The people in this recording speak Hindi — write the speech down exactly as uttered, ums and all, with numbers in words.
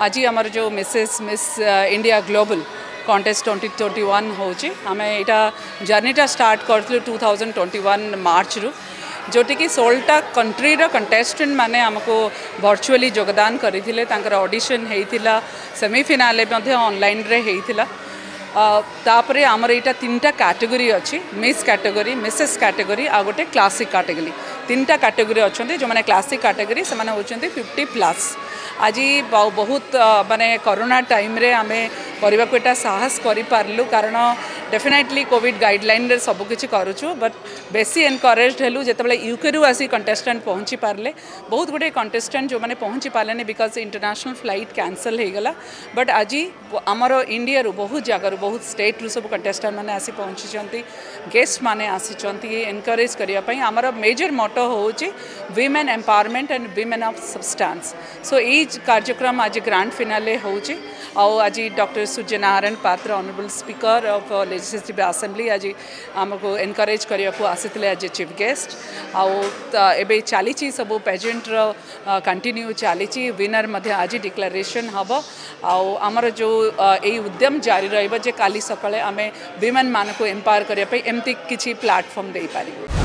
आज आमर जो Mrs Miss India global contest twenty twenty one होची आम यहाँ जर्नीटा स्टार्ट कर two thousand twenty one March रु जोटी कि सोलटा कंट्री रो कंटेस्टेंट माने हमको वर्चुअली योगदान करथिले तांकर ऑडिशन हेइथिला सेमीफिनाले मध्ये ऑनलाइन रे हेइथिला तापरे आमर एटा तीनटा कैटेगरी अच्छी मिस कैटेगरी मिसेस कैटेगरी आ गोटे क्लासिक कैटेगरी तीनटा कैटेगरी अच्छा जो मैंने क्लासिक कैटेगरी से माने होचंती फिफ्टी प्लस आज बहुत माने कोरोना टाइम रे आमे करबा को एटा साहस करि पारलु कारण डेफिनेटली कोविड गाइडलाइन रे सब किछि करूछु बट बेसी एनकरेज्ड हेलु जेतेबेले यूके रु आसी कंटेस्टेंट पहुँची पारले बहुत गुटे कंटेस्टेंट जो माने पहुँची पारले बिकॉज इंटरनेशनल फ्लाइट कैंसल हो गला बट आज आमर इंडिया रु बहुत जगह बहुत स्टेट रु सब कंटेस्टेंट माने आसी पहुँची गेस्ट माने आसी एनकरेज करिया पई आमर मेजर मोटो होची women empowerment and women of substance so ये कार्यक्रम आज ग्रांड फिनाले होची आज doctor Suryanarayan Patra honourable speaker of legislative assembly आज आमको एनकरेज करिया को आसीथिले आज चीफ गेस्ट आबे चली सब पेजेंट कंटिन्यू चली विनर मध्य आज डिक्लेरेशन हम आमर जो यही उद्यम जारी रहिबा जे काली सकाळे आमे विमेन मान को एम्पावर करिया पे एमती किछि प्लेटफॉर्म दे पारिबो।